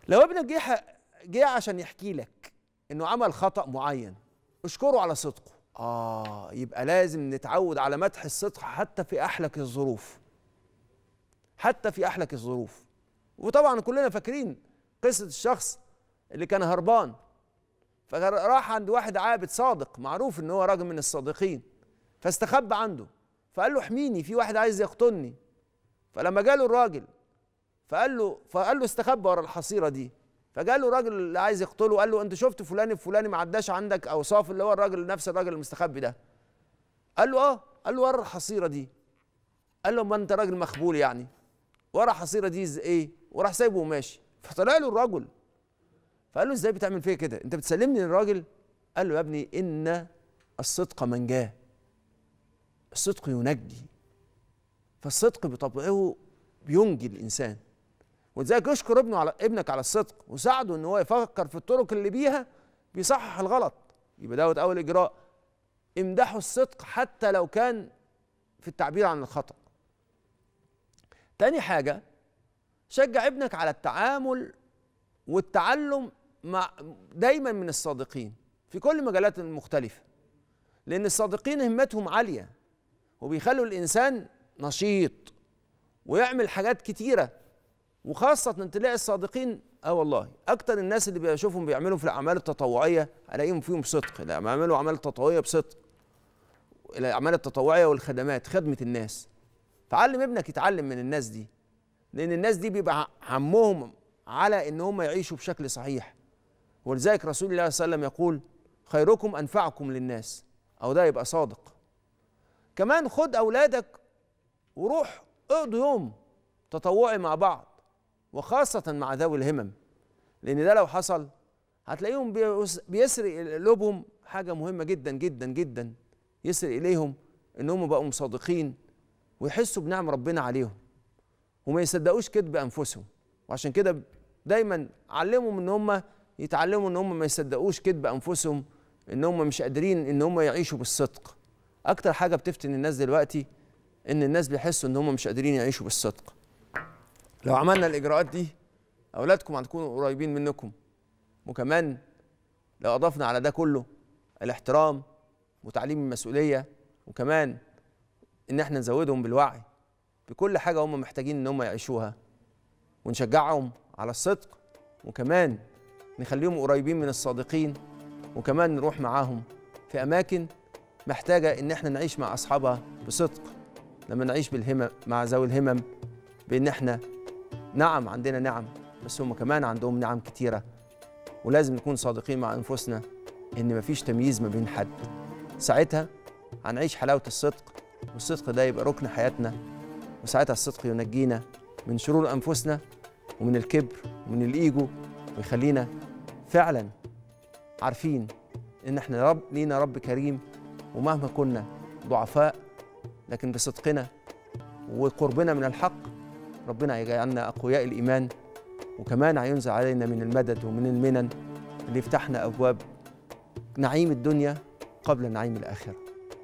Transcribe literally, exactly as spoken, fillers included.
لو ابنك جه ح- جه عشان يحكي لك انه عمل خطأ معين، اشكره على صدقه. اه يبقى لازم نتعود على مدح الصدق حتى في احلك الظروف، حتى في احلك الظروف. وطبعا كلنا فاكرين قصة الشخص اللي كان هربان، فراح عند واحد عابد صادق معروف ان هو راجل من الصادقين، فاستخبى عنده، فقال له احميني في واحد عايز يقتلني. فلما جاله الراجل فقال له فقال له استخبى ورا الحصيره دي، فجاله الراجل اللي عايز يقتله قال له انت شفت فلان الفلاني ما عداش عندك اوصاف اللي هو الراجل نفس الراجل المستخبي ده؟ قال له اه. قال له ورا الحصيره دي. قال له ما انت راجل مخبول يعني، ورا الحصيره دي ازاي ايه؟ وراح سايبه وماشي. فطلع له الرجل فقال له ازاي بتعمل فيا كده؟ انت بتسلمني للراجل؟ قال له يا ابني ان الصدق منجاه، الصدق ينجي، فالصدق بطبعه بينجي الانسان. ولذلك اشكر ابنه على ابنك على الصدق وساعده ان هو يفكر في الطرق اللي بيها بيصحح الغلط. يبقى دوت اول اجراء. امدحوا الصدق حتى لو كان في التعبير عن الخطأ. تاني حاجة، شجع ابنك على التعامل والتعلم مع دايما من الصادقين في كل المجالات المختلفة، لأن الصادقين همتهم عالية وبيخلوا الإنسان نشيط ويعمل حاجات كتيرة. وخاصة تلاقي الصادقين اه والله أكتر الناس اللي بشوفهم بيعملوا في الأعمال التطوعية ألاقيهم فيهم صدق، بيعملوا أعمال تطوعية بصدق، الأعمال التطوعية والخدمات خدمة الناس. فعلم ابنك يتعلم من الناس دي، لأن الناس دي بيبقى همهم على إن هم يعيشوا بشكل صحيح. ولذلك رسول الله صلى الله عليه وسلم يقول خيركم أنفعكم للناس، أو ده يبقى صادق. كمان خد أولادك وروح اقضوا يوم تطوعي مع بعض، وخاصة مع ذوي الهمم، لأن ده لو حصل هتلاقيهم بيسرق قلوبهم حاجة مهمة جدا جدا جدا، يسرق إليهم إنهم بقوا مصادقين ويحسوا بنعم ربنا عليهم وما يصدقوش كذب أنفسهم. وعشان كده دايما علمهم إن هم يتعلموا إن هم ما يصدقوش كذب أنفسهم، إن هم مش قادرين إن هم يعيشوا بالصدق. أكتر حاجة بتفتن الناس دلوقتي إن الناس بيحسوا إن هم مش قادرين يعيشوا بالصدق. لو عملنا الإجراءات دي أولادكم هتكونوا قريبين منكم. وكمان لو أضفنا على ده كله الاحترام وتعليم المسؤولية، وكمان إن احنا نزودهم بالوعي بكل حاجة هم محتاجين إن هم يعيشوها، ونشجعهم على الصدق، وكمان نخليهم قريبين من الصادقين، وكمان نروح معاهم في أماكن محتاجة إن احنا نعيش مع أصحابها بصدق. لما نعيش بالهمم مع ذوي الهمم بإن احنا نعم عندنا نعم، بس هم كمان عندهم نعم كتيرة، ولازم نكون صادقين مع أنفسنا إن مفيش تمييز ما بين حد. ساعتها هنعيش حلاوة الصدق، والصدق ده يبقى ركن حياتنا، وساعتها الصدق ينجينا من شرور أنفسنا ومن الكبر ومن الإيجو، ويخلينا فعلا عارفين إن احنا رب لينا رب كريم، ومهما كنا ضعفاء لكن بصدقنا وقربنا من الحق ربنا هيجعلنا أقوياء الإيمان، وكمان هينزل علينا من المدد ومن المنن اللي يفتحنا أبواب نعيم الدنيا قبل نعيم الآخرة.